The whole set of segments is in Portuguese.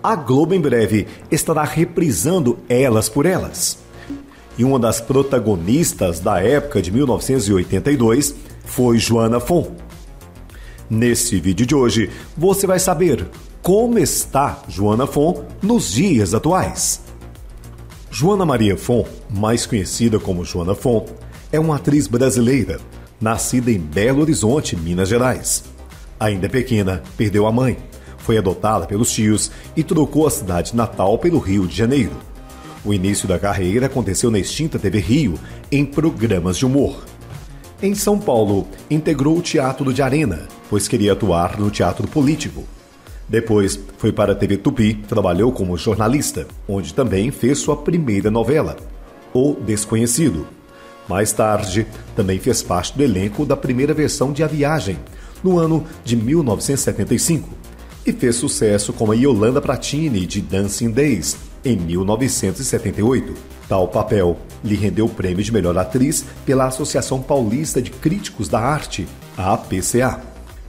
a Globo em breve estará reprisando Elas por Elas. E uma das protagonistas da época de 1982 foi Joana Fon. Nesse vídeo de hoje, você vai saber como está Joana Fon nos dias atuais. Joana Maria Fon, mais conhecida como Joana Fon, é uma atriz brasileira, nascida em Belo Horizonte, Minas Gerais. Ainda pequena, perdeu a mãe, foi adotada pelos tios e trocou a cidade natal pelo Rio de Janeiro. O início da carreira aconteceu na extinta TV Rio, em programas de humor. Em São Paulo, integrou o Teatro de Arena, pois queria atuar no teatro político. Depois, foi para a TV Tupi, trabalhou como jornalista, onde também fez sua primeira novela, O Desconhecido. Mais tarde, também fez parte do elenco da primeira versão de A Viagem, no ano de 1975, e fez sucesso como a Yolanda Pratini de Dancing Days, em 1978. Tal papel lhe rendeu o prêmio de melhor atriz pela Associação Paulista de Críticos da Arte, a APCA.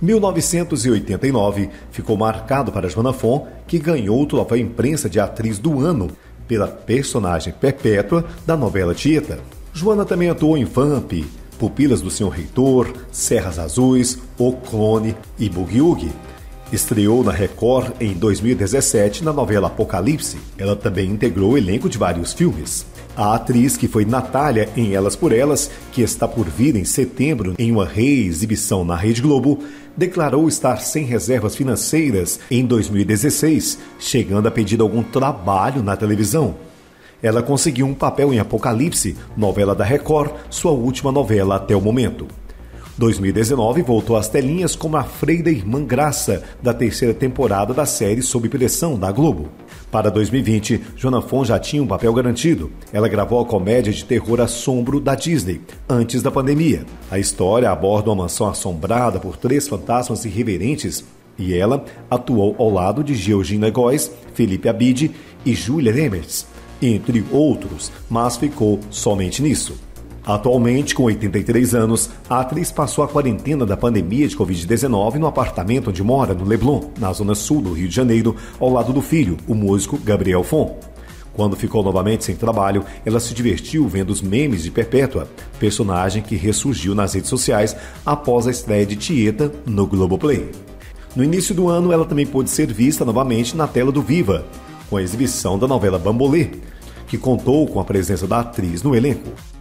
1989 ficou marcado para Joana Fon, que ganhou o troféu Imprensa de Atriz do Ano pela personagem perpétua da novela Tieta. Joana também atuou em Vamp, Pupilas do Senhor Reitor, Serras Azuis, O Clone e Boogie. Estreou na Record em 2017 na novela Apocalipse. Ela também integrou o elenco de vários filmes. A atriz, que foi Natália em Elas por Elas, que está por vir em setembro em uma reexibição na Rede Globo, declarou estar sem reservas financeiras em 2016, chegando a pedir algum trabalho na televisão. Ela conseguiu um papel em Apocalipse, novela da Record, sua última novela até o momento. 2019 voltou às telinhas como a Freira Irmã Graça, da terceira temporada da série Sob Pressão, da Globo. Para 2020, Joana Fon já tinha um papel garantido. Ela gravou a comédia de terror Assombro da Disney, antes da pandemia. A história aborda uma mansão assombrada por 3 fantasmas irreverentes e ela atuou ao lado de Georgina Góes, Felipe Abide e Júlia Remertz, entre outros, mas ficou somente nisso. Atualmente, com 83 anos, a atriz passou a quarentena da pandemia de Covid-19 no apartamento onde mora, no Leblon, na zona sul do Rio de Janeiro, ao lado do filho, o músico Gabriel Fon. Quando ficou novamente sem trabalho, ela se divertiu vendo os memes de Perpétua, personagem que ressurgiu nas redes sociais após a estreia de Tieta no Globoplay. No início do ano, ela também pôde ser vista novamente na tela do Viva, com a exibição da novela Bambolê, que contou com a presença da atriz no elenco.